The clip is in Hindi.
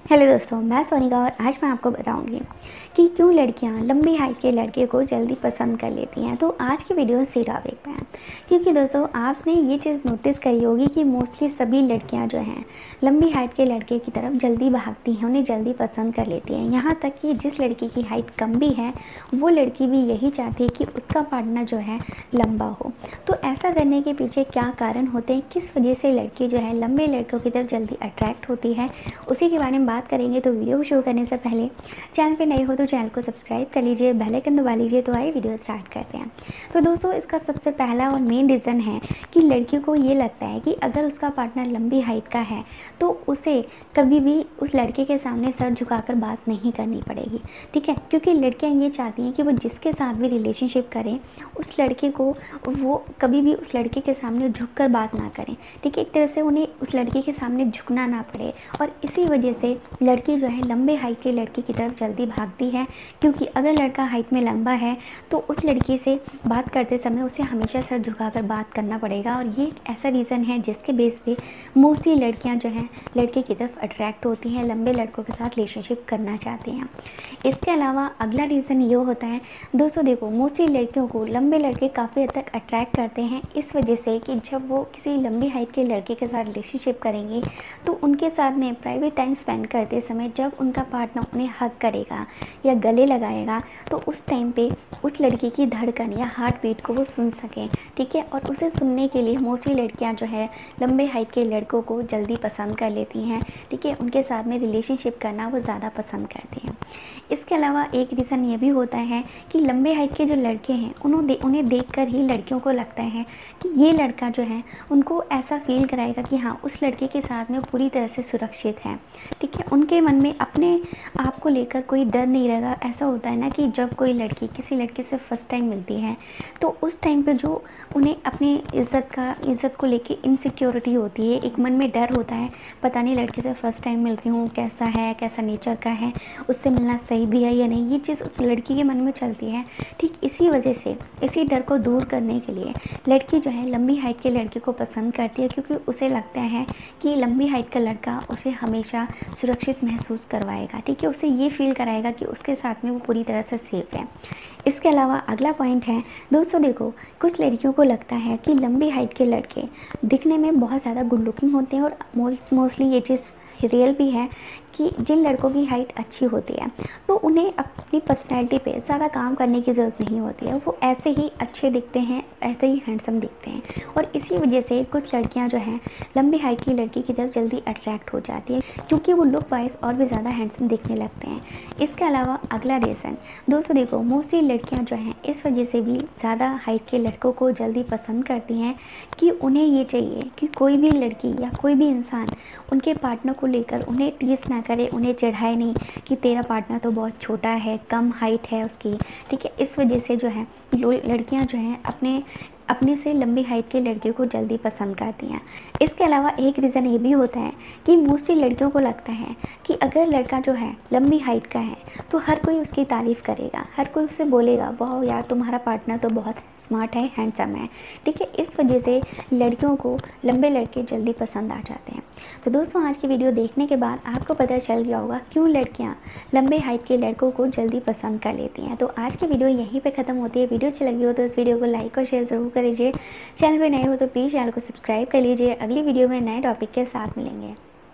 हेलो दोस्तों, मैं सोनिका और आज मैं आपको बताऊंगी कि क्यों लड़कियां लंबी हाइट के लड़के को जल्दी पसंद कर लेती हैं। तो आज की वीडियो इसी टॉपिक पे है, क्योंकि दोस्तों आपने ये चीज़ नोटिस करी होगी कि मोस्टली सभी लड़कियां जो हैं लंबी हाइट के लड़के की तरफ जल्दी भागती हैं, उन्हें जल्दी पसंद कर लेती हैं। यहाँ तक कि जिस लड़की की हाइट कम भी है वो लड़की भी यही चाहती है कि उसका पार्टनर जो है लंबा हो। तो ऐसा करने के पीछे क्या कारण होते हैं, किस वजह से लड़की जो है लंबे लड़कों की तरफ जल्दी अट्रैक्ट होती है, उसी के बारे में बात करेंगे। तो वीडियो को शुरू करने से पहले चैनल पे नए हो तो चैनल को सब्सक्राइब कर लीजिए, बेल आइकन दबा लीजिए। तो आइए वीडियो स्टार्ट करते हैं। तो दोस्तों इसका सबसे पहला और मेन रीज़न है कि लड़कियों को ये लगता है कि अगर उसका पार्टनर लंबी हाइट का है तो उसे कभी भी उस लड़के के सामने सर झुकाकर बात नहीं करनी पड़ेगी। ठीक है, क्योंकि लड़कियां ये चाहती हैं कि वो जिसके साथ भी रिलेशनशिप करें उस लड़के को वो कभी भी उस लड़के के सामने झुककर बात ना करें। ठीक है, एक तरह से उन्हें उस लड़के के सामने झुकना ना पड़े, और इसी वजह से लड़की जो है लंबे हाइट के लड़के की तरफ जल्दी भागती है। क्योंकि अगर लड़का हाइट में लंबा है तो उस लड़की से बात करते समय उसे हमेशा सर झुकाकर बात करना पड़ेगा, और ये एक ऐसा रीज़न है जिसके बेस पे मोस्टली लड़कियां जो हैं लड़के की तरफ अट्रैक्ट होती हैं, लंबे लड़कों के साथ रिलेशनशिप करना चाहती हैं। इसके अलावा अगला रीज़न ये होता है दोस्तों, देखो मोस्टली लड़कियों को लंबे लड़के काफ़ी हद तक अट्रैक्ट करते हैं इस वजह से कि जब वो किसी लंबी हाइट के लड़के के साथ रिलेशनशिप करेंगे तो उनके साथ में प्राइवेट टाइम स्पेंड करते समय जब उनका पार्टनर उन्हें हग करेगा या गले लगाएगा तो उस टाइम पे उस लड़की की धड़कन या हार्ट बीट को वो सुन सकें। ठीक है, और उसे सुनने के लिए मोस्टली लड़कियां जो है लंबे हाइट के लड़कों को जल्दी पसंद कर लेती हैं। ठीक है, उनके साथ में रिलेशनशिप करना वो ज़्यादा पसंद करती हैं। इसके अलावा एक रीज़न ये भी होता है कि लंबे हाइट के जो लड़के हैं उन्हें देखकर ही लड़कियों को लगता है कि ये लड़का जो है उनको ऐसा फील कराएगा कि हाँ उस लड़के के साथ में पूरी तरह से सुरक्षित है। ठीक है, उनके मन में अपने आप को लेकर कोई डर नहीं रहेगा। ऐसा होता है ना कि जब कोई लड़की किसी लड़के से फर्स्ट टाइम मिलती है तो उस टाइम पे जो उन्हें अपनी इज़्ज़त को लेके इनसिक्योरिटी होती है, एक मन में डर होता है, पता नहीं लड़के से फर्स्ट टाइम मिल रही हूँ, कैसा है, कैसा नेचर का है, उससे मिलना सही भी है या नहीं, ये चीज़ उस लड़की के मन में चलती है। ठीक इसी वजह से इसी डर को दूर करने के लिए लड़की जो है लंबी हाइट के लड़के को पसंद करती है, क्योंकि उसे लगता है कि लंबी हाइट का लड़का उसे हमेशा सुरक्षित महसूस करवाएगा। ठीक है, उसे ये फील कराएगा कि उसके साथ में वो पूरी तरह से सेफ है। इसके अलावा अगला पॉइंट है दोस्तों, देखो कुछ लड़कियों को लगता है कि लंबी हाइट के लड़के दिखने में बहुत ज़्यादा गुड लुकिंग होते हैं, और मोस्टली ये चीज़ रियल भी है कि जिन लड़कों की हाइट अच्छी होती है तो उन्हें अपनी पर्सनैलिटी पे ज़्यादा काम करने की ज़रूरत नहीं होती है, वो ऐसे ही अच्छे दिखते हैं, ऐसे ही हैंडसम दिखते हैं, और इसी वजह से कुछ लड़कियां जो हैं लंबी हाइट की लड़की की तरफ जल्दी अट्रैक्ट हो जाती है, क्योंकि वो लुक वाइज और भी ज़्यादा हैंडसम दिखने लगते हैं। इसके अलावा अगला रीज़न दोस्तों, देखो मोस्टली लड़कियाँ जो हैं इस वजह से भी ज़्यादा हाइट के लड़कों को जल्दी पसंद करती हैं कि उन्हें ये चाहिए कि कोई भी लड़की या कोई भी इंसान उनके पार्टनर को लेकर उन्हें टीस ना करे, उन्हें चिढ़ाए नहीं कि तेरा पार्टनर तो बहुत छोटा है, कम हाइट है उसकी। ठीक है, इस वजह से जो है लड़कियां जो हैं अपने से लंबी हाइट के लड़कियों को जल्दी पसंद करती हैं। इसके अलावा एक रीज़न ये भी होता है कि मोस्टली लड़कियों को लगता है कि अगर लड़का जो है लंबी हाइट का है तो हर कोई उसकी तारीफ़ करेगा, हर कोई उससे बोलेगा वाह यार तुम्हारा पार्टनर तो बहुत स्मार्ट है, हैंडसम है। ठीक है, इस वजह से लड़कियों को लंबे लड़के जल्दी पसंद आ जाते हैं। तो दोस्तों आज की वीडियो देखने के बाद आपको पता चल गया होगा क्यों लड़कियाँ लंबे हाइट के लड़कों को जल्दी पसंद कर लेती हैं। तो आज की वीडियो यहीं पे ख़त्म होती है। वीडियो अच्छी लगी हो तो इस वीडियो को लाइक और शेयर ज़रूर कर दीजिए। चैनल पे नए हो तो प्लीज़ चैनल को सब्सक्राइब कर लीजिए। अगली वीडियो में नए टॉपिक के साथ मिलेंगे।